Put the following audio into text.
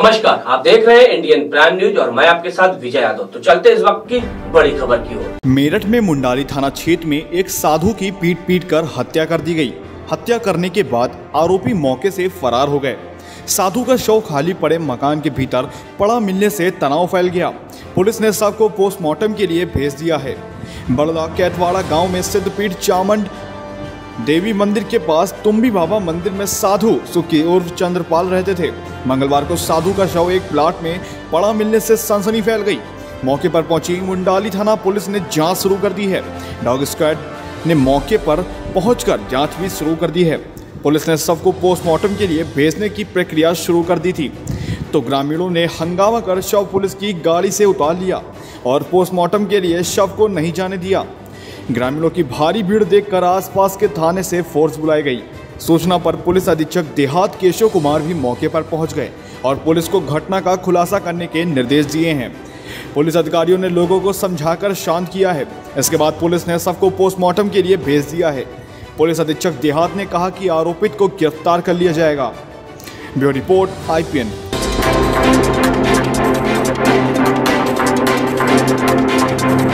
नमस्कार, आप देख रहे हैं इंडियन प्राइम न्यूज और मैं आपके साथ विजय यादव। तो चलते हैं इस वक्त की बड़ी खबर की ओर। मेरठ में मुंडाली थाना क्षेत्र में एक साधु की पीट कर हत्या कर दी गई। हत्या करने के बाद आरोपी मौके से फरार हो गए। साधु का शव खाली पड़े मकान के भीतर पड़ा मिलने से तनाव फैल गया। पुलिस ने शव को पोस्टमार्टम के लिए भेज दिया है। बड़ला कैतवाड़ा गांव में सिद्धपीठ चामुंड देवी मंदिर के पास तुम्बी बाबा मंदिर में साधु सुखी उर्फ चंद्रपाल रहते थे। मंगलवार को साधु का शव एक प्लाट में पड़ा मिलने से सनसनी फैल गई। मौके पर पहुंची मुंडाली थाना पुलिस ने जांच शुरू कर दी है। डॉग स्क्वाड ने मौके पर पहुंचकर जांच भी शुरू कर दी है। पुलिस ने शव को पोस्टमार्टम के लिए भेजने की प्रक्रिया शुरू कर दी थी, तो ग्रामीणों ने हंगामा कर शव पुलिस की गाड़ी से उतार लिया और पोस्टमार्टम के लिए शव को नहीं जाने दिया। ग्रामीणों की भारी भीड़ देखकर आसपास के थाने से फोर्स बुलाई गई। सूचना पर पुलिस अधीक्षक देहात केशव कुमार भी मौके पर पहुंच गए और पुलिस को घटना का खुलासा करने के निर्देश दिए हैं। पुलिस अधिकारियों ने लोगों को समझाकर शांत किया है। इसके बाद पुलिस ने शव को पोस्टमार्टम के लिए भेज दिया है। पुलिस अधीक्षक देहात ने कहा कि आरोपित को गिरफ्तार कर लिया जाएगा। Bureau report IPN।